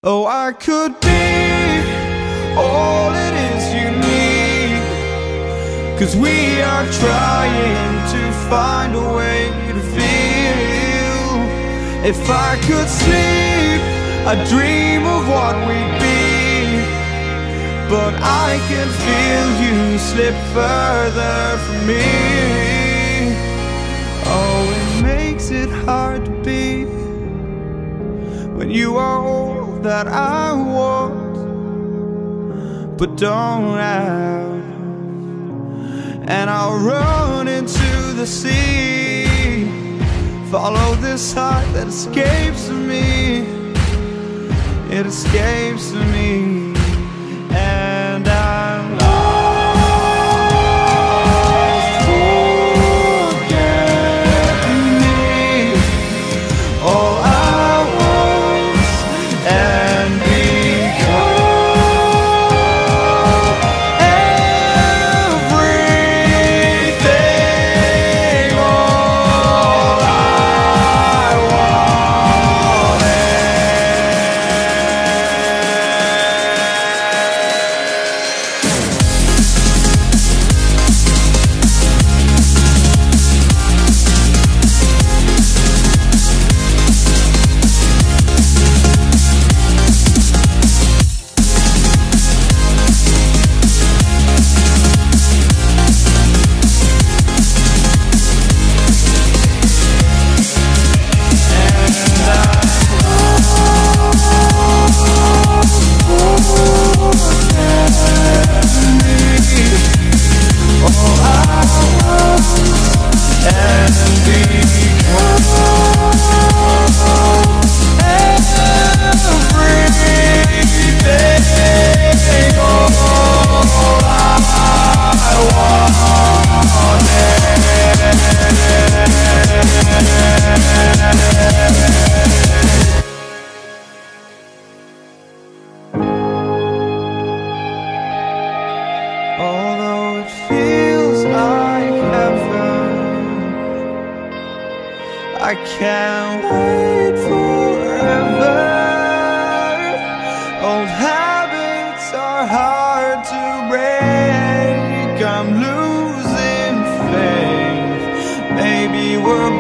Oh, I could be all it is you need, 'cause we are trying to find a way to feel. If I could sleep, I'd dream of what we'd be, but I can feel you slip further from me. Oh, it makes it hard to be when you are all that I want but don't have. And I'll run into the sea, follow this heart that escapes me. It escapes me, and I'm lost. Forget me, all I was and become everything. All I although it feels like heaven, I can't wait forever. Old habits are hard to break. I'm losing faith. Maybe we're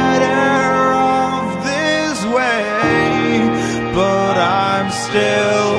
better off this way, but I'm still